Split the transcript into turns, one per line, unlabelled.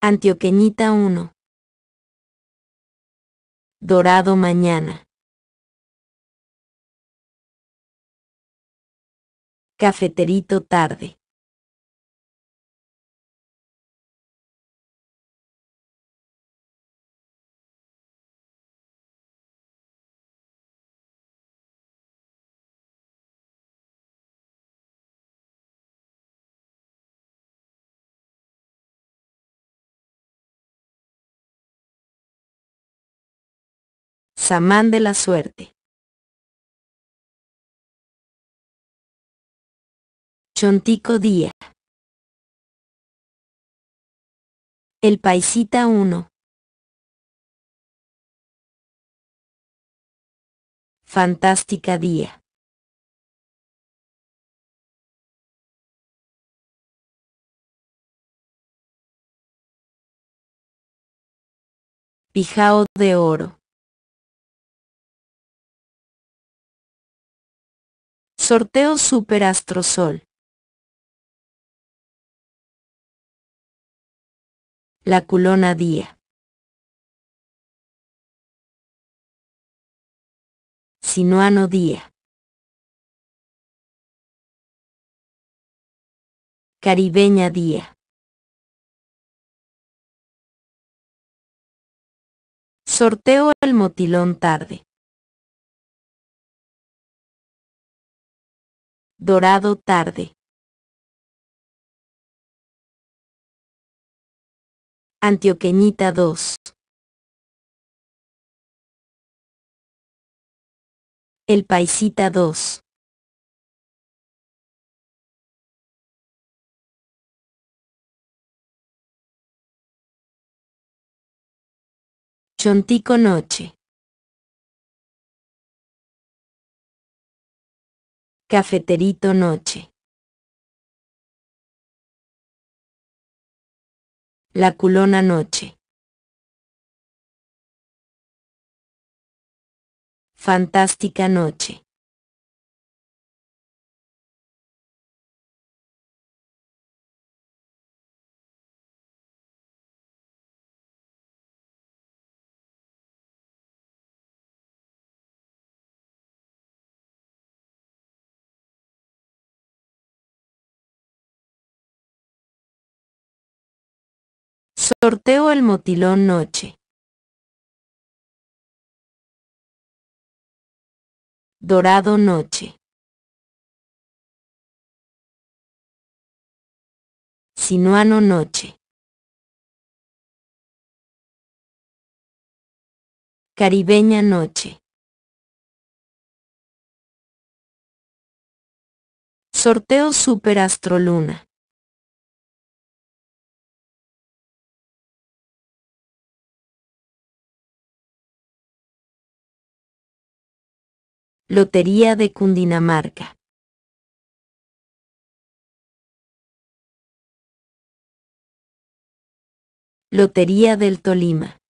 Antioqueñita 1. Dorado mañana. Cafeterito tarde. Samán de la suerte. Chontico día. El paisita 1. Fantástica día. Pijao de oro. Sorteo Super Astrosol. La culona día. Sinuano día. Caribeña día. Sorteo el motilón tarde. Dorado tarde. Antioqueñita 2. El paisita 2. Chontico noche. Cafeterito noche. La culona noche. Fantástica noche. Sorteo el motilón noche. Dorado noche. Sinuano noche. Caribeña noche. Sorteo Super Astroluna. Lotería de Cundinamarca. Lotería del Tolima.